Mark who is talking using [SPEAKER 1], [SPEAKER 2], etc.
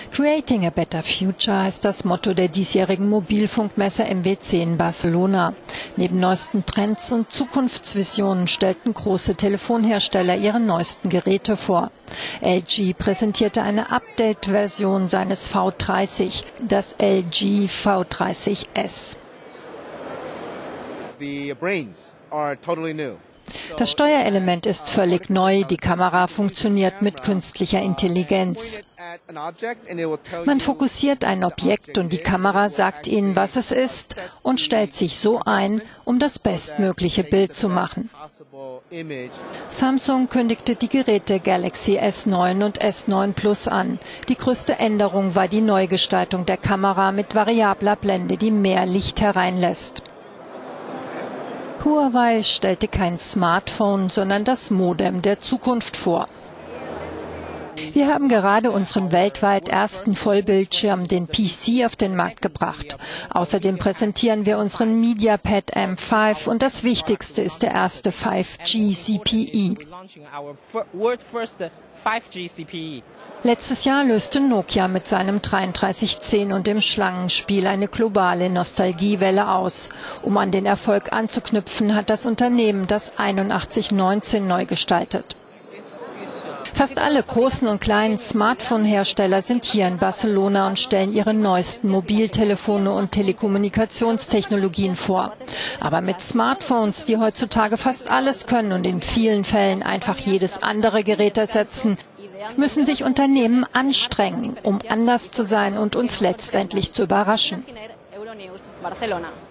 [SPEAKER 1] Creating a Better Future heißt das Motto der diesjährigen Mobilfunkmesse MWC in Barcelona. Neben neuesten Trends und Zukunftsvisionen stellten große Telefonhersteller ihre neuesten Geräte vor. LG präsentierte eine Update-Version seines V30, das LG V30S. Das Steuerelement ist völlig neu, die Kamera funktioniert mit künstlicher Intelligenz. Man fokussiert ein Objekt und die Kamera sagt Ihnen, was es ist und stellt sich so ein, um das bestmögliche Bild zu machen. Samsung kündigte die Geräte Galaxy S9 und S9 Plus an. Die größte Änderung war die Neugestaltung der Kamera mit variabler Blende, die mehr Licht hereinlässt. Huawei stellte kein Smartphone, sondern das Modem der Zukunft vor. Wir haben gerade unseren weltweit ersten Vollbildschirm, den PC, auf den Markt gebracht. Außerdem präsentieren wir unseren MediaPad M5 und das Wichtigste ist der erste 5G-CPE. Letztes Jahr löste Nokia mit seinem 3310 und dem Schlangenspiel eine globale Nostalgiewelle aus. Um an den Erfolg anzuknüpfen, hat das Unternehmen das 8119 neu gestaltet. Fast alle großen und kleinen Smartphone-Hersteller sind hier in Barcelona und stellen ihre neuesten Mobiltelefone und Telekommunikationstechnologien vor. Aber mit Smartphones, die heutzutage fast alles können und in vielen Fällen einfach jedes andere Gerät ersetzen, müssen sich Unternehmen anstrengen, um anders zu sein und uns letztendlich zu überraschen.